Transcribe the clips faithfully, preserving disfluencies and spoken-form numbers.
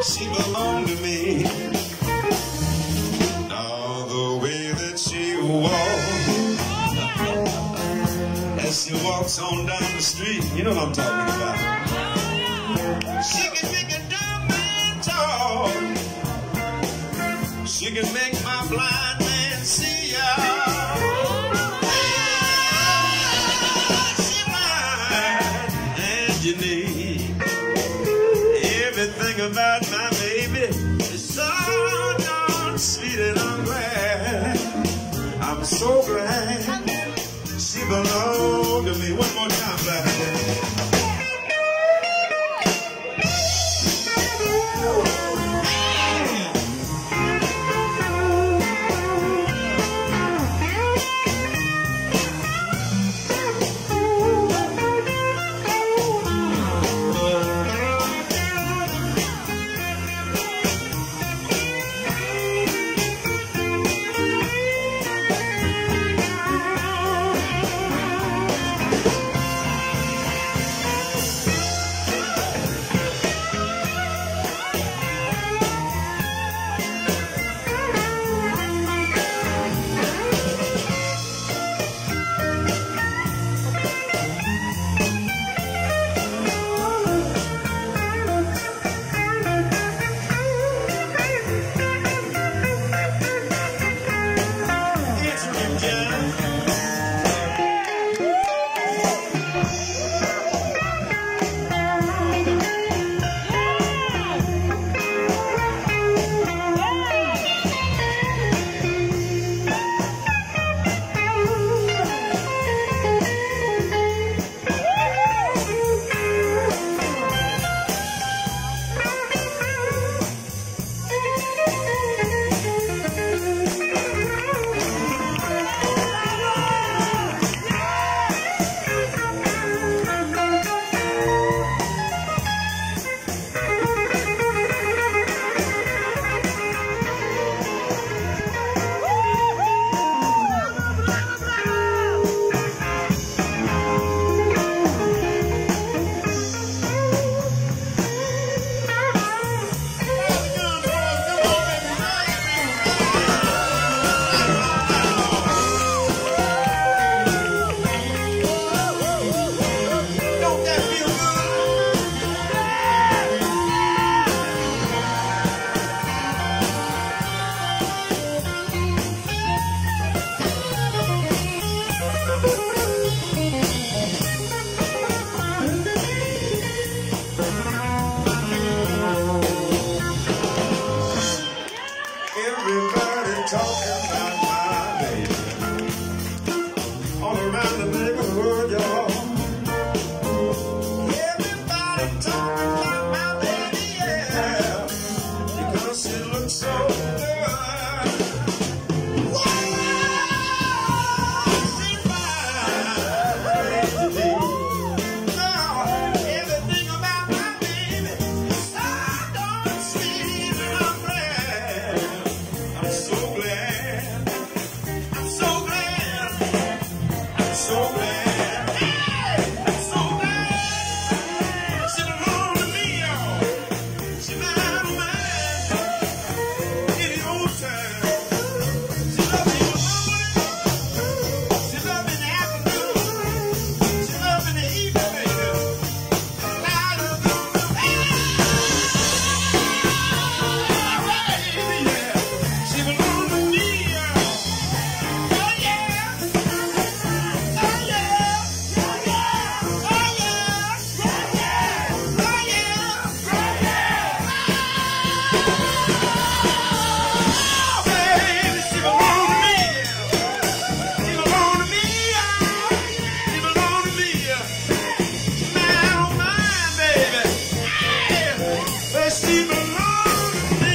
she belonged to me. Now the way that she walks, as she walks on down the street, you know what I'm talking about. She can make a dumb man talk. She can make my blind man see ya. She mine and you need. Everything about my baby is so darn sweet, and I'm glad, I'm so glad she belonged to me. One more time, Vladimir. Everybody talking about my baby all around the neighborhood, y'all. Everybody talking about my baby, yeah, because she looks so good. Wow, she's fine, baby. Now, everything about my baby is so darn sweet, and I'm glad. I'm so glad, I'm so glad, I'm so glad, hey, I'm so glad she belonged to me, y'all. She mine, oh mine, any old time. She loved me in the morning, she loved me in the afternoon, she loved me in the evening, baby. Loud and blue, hey, yeah, she belonged to me, y'all. Oh yeah, oh yeah, oh yeah, oh yeah, oh yeah, oh yeah, oh yeah. Baby, she belonged to me. She belonged to me, y'all. She belonged to me. She's mine, oh mine, baby. Yeah, but she belonged to me.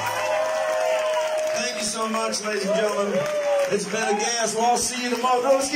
Thank you so much, ladies and gentlemen. It's been a gas. We'll all see you tomorrow.